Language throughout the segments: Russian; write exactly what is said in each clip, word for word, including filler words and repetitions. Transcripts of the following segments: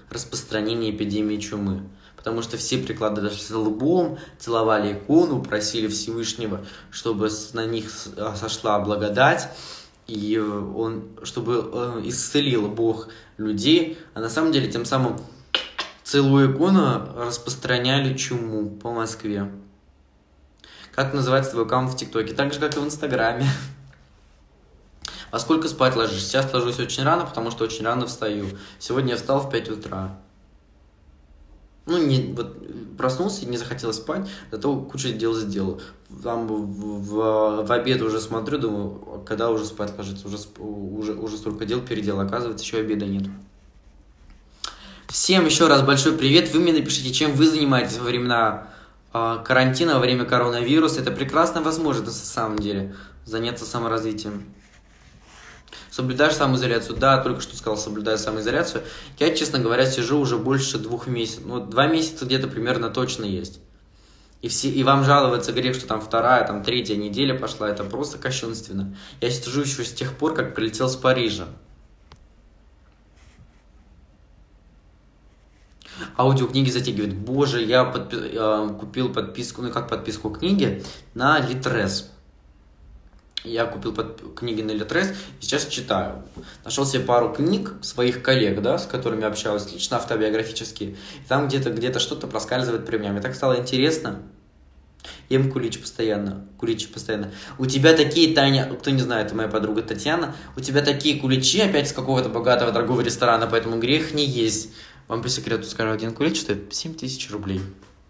распространения эпидемии чумы. Потому что все прикладывали с лбом, целовали икону, просили Всевышнего, чтобы на них сошла благодать, и он, чтобы исцелил Бог людей, а на самом деле тем самым целую икону распространяли чуму по Москве. Как называется твой аккаунт в ТикТоке? Так же, как и в Инстаграме. Во сколько спать ложишься? Сейчас ложусь очень рано, потому что очень рано встаю. Сегодня я встал в пять утра. Ну, не, вот, проснулся и не захотел спать, зато кучу дел сделал. Там в, в, в обед уже смотрю, думаю, когда уже спать ложиться, уже, уже, уже столько дел переделал, оказывается, еще обеда нет. Всем еще раз большой привет, вы мне напишите, чем вы занимаетесь во времена э, карантина, во время коронавируса. Это прекрасная возможность, на самом деле, заняться саморазвитием. Соблюдаешь самоизоляцию? Да, только что сказал, соблюдаю самоизоляцию. Я, честно говоря, сижу уже больше двух месяцев. Ну, два месяца где-то примерно точно есть. И, все, и вам жаловаться грех, что там вторая, там третья неделя пошла. Это просто кощунственно. Я сижу еще с тех пор, как прилетел с Парижа. Аудиокниги затягивают. Боже, я подпи э, купил подписку, ну как подписку книги на Литрес. Я купил под... книги на Литрес и сейчас читаю. Нашел себе пару книг своих коллег, да, с которыми общаюсь лично, автобиографические. И там где-то где-то что-то проскальзывает при мне. Мне так стало интересно. Ем кулич постоянно. Куличи постоянно. У тебя такие, Таня, кто не знает, это моя подруга Татьяна, у тебя такие куличи опять с какого-то богатого дорогого ресторана, поэтому грех не есть. Вам по секрету скажу, один кулич стоит семь тысяч рублей.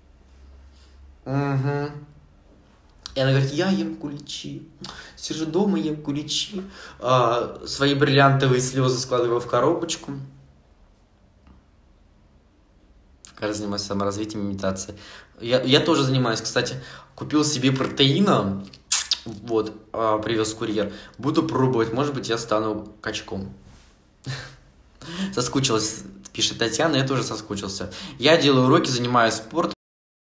Угу. И она говорит, я ем куличи, сижу дома, ем куличи, а, свои бриллиантовые слезы складываю в коробочку. Я занимаюсь саморазвитием, медитацией. Я, я тоже занимаюсь, кстати, купил себе протеина, вот, а, привез курьер. Буду пробовать, может быть, я стану качком. Соскучилась, пишет Татьяна, я тоже соскучился. Я делаю уроки, занимаюсь спортом.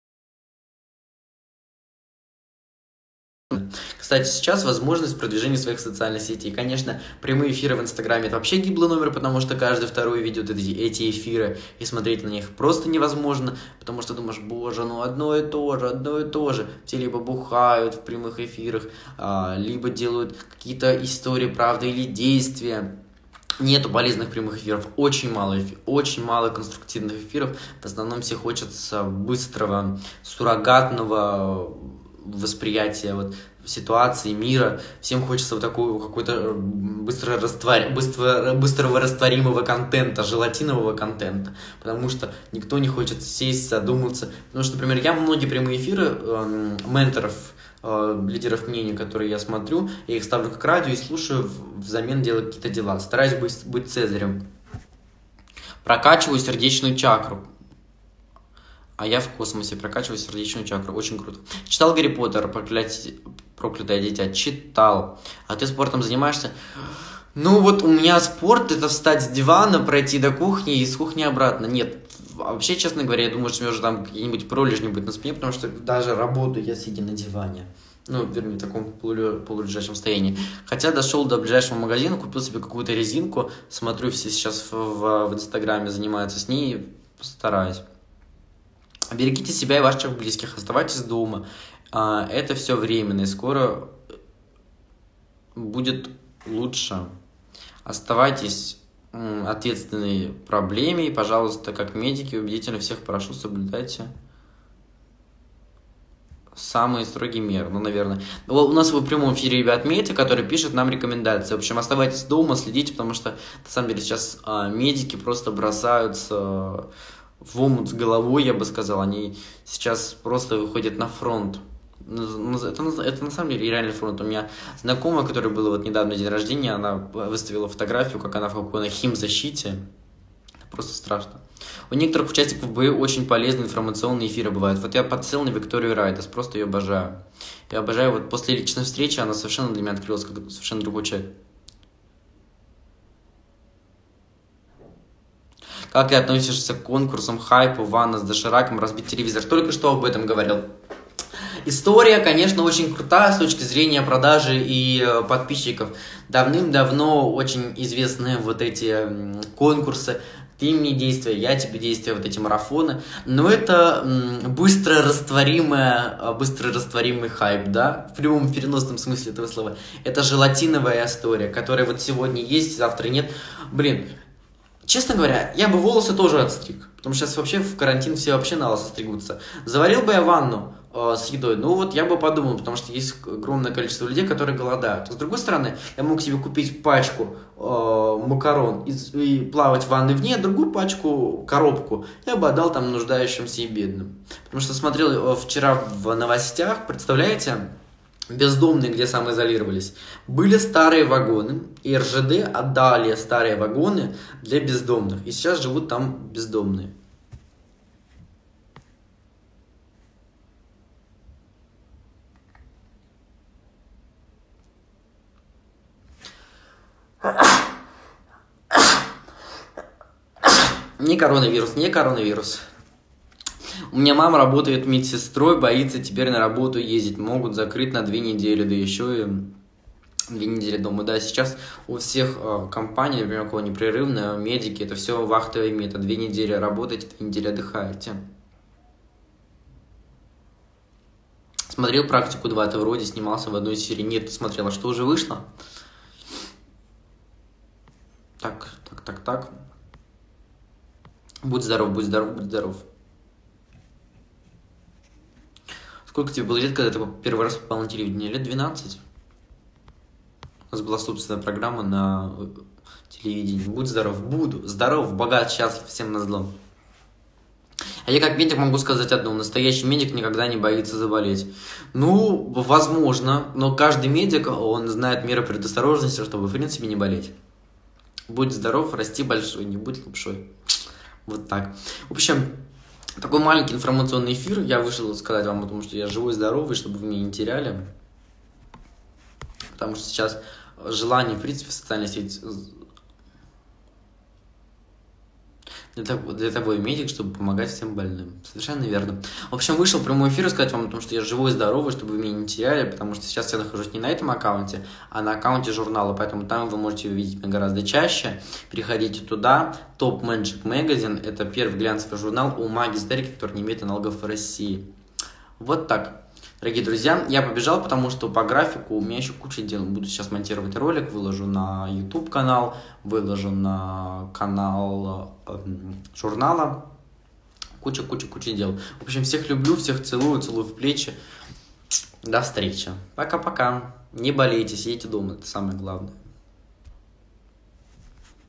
Кстати, сейчас возможность продвижения своих социальных сетей. Конечно, прямые эфиры в Инстаграме — это вообще гиблый номер, потому что каждый второй ведет эти, эти эфиры, и смотреть на них просто невозможно, потому что думаешь, боже, ну одно и то же, одно и то же. Все либо бухают в прямых эфирах, либо делают какие-то истории, правды или действия. Нету полезных прямых эфиров, очень мало, эфир, очень мало конструктивных эфиров. В основном все хочется быстрого, суррогатного восприятия вот, ситуации, мира. Всем хочется вот такого какой-то быстро раствор... быстро... быстрого растворимого контента, желатинового контента. Потому что никто не хочет сесть, задуматься. Потому что, например, я многие прямые эфиры э, менторов, э, лидеров мнений, которые я смотрю, я их ставлю как радио и слушаю, взамен делаю какие-то дела. Стараюсь быть, быть цезарем. Прокачиваю сердечную чакру. А я в космосе прокачиваю сердечную чакру. Очень круто. Читал Гарри Поттер, проклятие... проклятое дитя. Читал. А ты спортом занимаешься? Ну вот у меня спорт — это встать с дивана, пройти до кухни и с кухни обратно. Нет. Вообще, честно говоря, я думаю, что мне уже там какие-нибудь пролежни будет на спине, потому что даже работаю я сидя на диване. Ну, вернее, в таком полу... полулежачем состоянии. Хотя дошел до ближайшего магазина, купил себе какую-то резинку. Смотрю, все сейчас в, в, в Инстаграме занимаются с ней. Постараюсь. Берегите себя и ваших близких, оставайтесь дома. Это все временно, и скоро будет лучше. Оставайтесь ответственной проблеме, и, пожалуйста, как медики, убедительно всех прошу, соблюдайте самые строгие меры, ну, наверное. У нас в прямом эфире ребят Меди, который пишет нам рекомендации. В общем, оставайтесь дома, следите, потому что, на самом деле, сейчас медики просто бросаются в омут с головой, я бы сказал. Они сейчас просто выходят на фронт. Это, это на самом деле реальный фронт. У меня знакомая, которая была вот недавно день рождения, она выставила фотографию, как она в какой-то химзащите. Это просто страшно. У некоторых участников боя очень полезные информационные эфиры бывают. Вот я подсел на Викторию Райдас, просто ее обожаю. Я обожаю, вот после личной встречи она совершенно для меня открылась, как совершенно другой человек. Как ты относишься к конкурсам, хайпу, ванна с дошираком, разбить телевизор? Только что об этом говорил. История, конечно, очень крутая с точки зрения продажи и подписчиков. Давным-давно очень известны вот эти конкурсы. Ты мне действия, я тебе действия, вот эти марафоны. Но это быстро растворимая, быстро растворимый хайп, да, в прямом переносном смысле этого слова. Это желатиновая история, которая вот сегодня есть, завтра нет. Блин, честно говоря, я бы волосы тоже отстриг, потому что сейчас вообще в карантин все вообще на лысо стригутся. Заварил бы я ванну э, с едой, ну вот я бы подумал, потому что есть огромное количество людей, которые голодают. С другой стороны, я мог себе купить пачку э, макарон и, и плавать в ванной в ней, а другую пачку, коробку, я бы отдал там нуждающимся и бедным. Потому что смотрел вчера в новостях, представляете, бездомные, где самоизолировались, были старые вагоны, и эр жэ дэ отдали старые вагоны для бездомных, и сейчас живут там бездомные. Не коронавирус, не коронавирус. У меня мама работает медсестрой, боится теперь на работу ездить. Могут закрыть на две недели, да еще и две недели дома. Да, сейчас у всех э, компаний, например, у кого непрерывно, медики, это все вахтовый метод. Две недели работаете, две недели отдыхаете. Смотрел «Практику два», ты вроде снимался в одной серии. Нет, ты смотрела, что уже вышло? Так, так, так, так. Будь здоров, будь здоров, будь здоров. Сколько тебе было лет, когда ты первый раз попал на телевидение? Лет двенадцать. У нас была собственная программа на телевидении. Будь здоров, буду. Здоров, богат, счастлив, всем назло. А я как медик могу сказать одно. Настоящий медик никогда не боится заболеть. Ну, возможно. Но каждый медик, он знает меры предосторожности, чтобы в принципе не болеть. Будь здоров, расти большой, не будь лапшой. Вот так. В общем, такой маленький информационный эфир. Я вышел сказать вам о том, что я живой и здоровый, чтобы вы меня не теряли. Потому что сейчас желание, в принципе, в социальной сети для того, для того и медик, чтобы помогать всем больным. Совершенно верно. В общем, вышел в прямой эфир сказать вам о том, что я живой и здоровый, чтобы вы меня не теряли, потому что сейчас я нахожусь не на этом аккаунте, а на аккаунте журнала, поэтому там вы можете увидеть меня гораздо чаще. Переходите туда. Top Magic Magazine – это первый глянцевый журнал о магии-эзотерике, который не имеет аналогов в России. Вот так. Дорогие друзья, я побежал, потому что по графику у меня еще куча дел. Буду сейчас монтировать ролик, выложу на YouTube канал, выложу на канал э, журнала. Куча-куча-куча дел. В общем, всех люблю, всех целую, целую в плечи. До встречи. Пока-пока. Не болейте, сидите дома, это самое главное.